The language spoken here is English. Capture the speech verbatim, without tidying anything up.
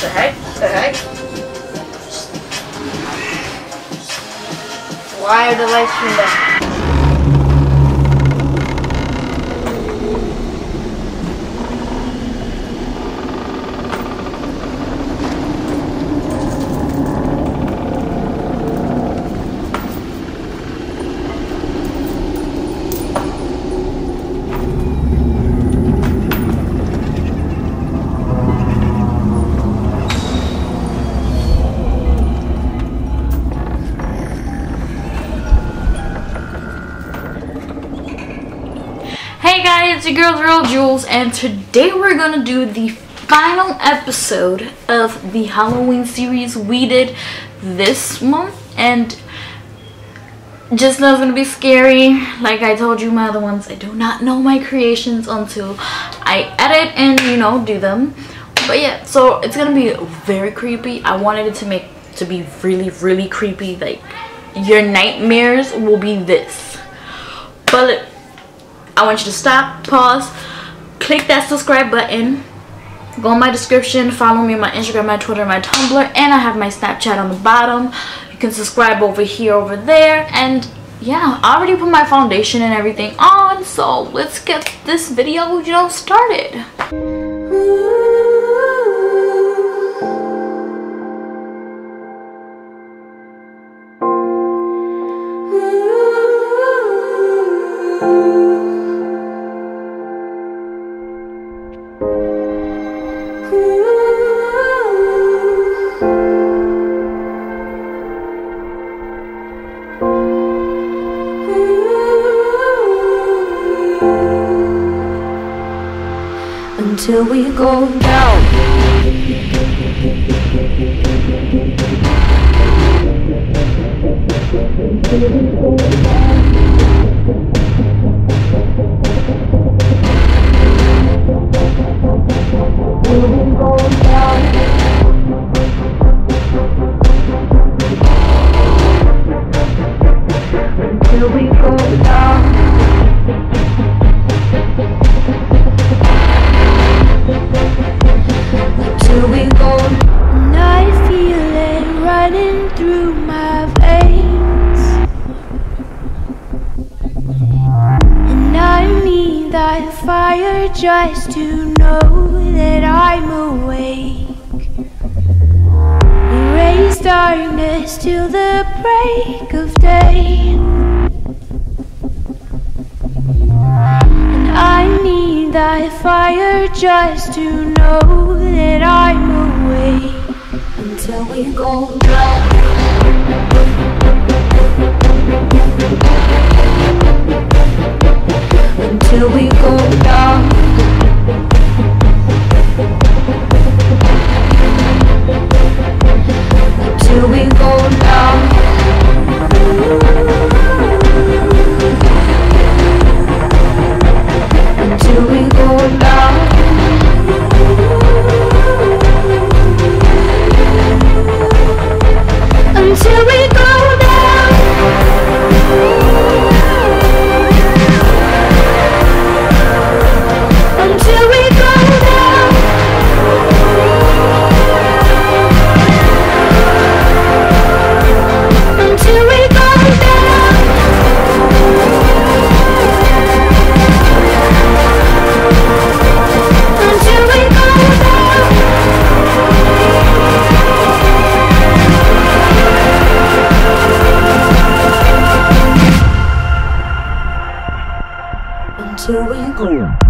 The heck? The heck? Why are the lights turned down? Hey guys, it's your girl, the real Jules, and today we're gonna do the final episode of the Halloween series we did this month. And just know it's gonna be scary. Like I told you my other ones, I do not know my creations until I edit and, you know, do them. But yeah, so it's gonna be very creepy. I wanted it to make to be really, really creepy. Like your nightmares will be this. But I want you to stop, pause, click that subscribe button, go in my description, follow me on my Instagram, my Twitter, my Tumblr, and I have my Snapchat on the bottom. You can subscribe over here, over there, and yeah, I already put my foundation and everything on, so let's get this video, you know, started. Until we go down. Until we go down. Till we go, and I feel it running through my veins, and I need that fire just to know that I'm awake. Erase darkness till the break of day, and I need that fire just to know that I'm awake. Until we go down. Until we go down. Until we go down. Until we go down. Until we go down. Until we go down. Until we go down. Until we go down. Until we go.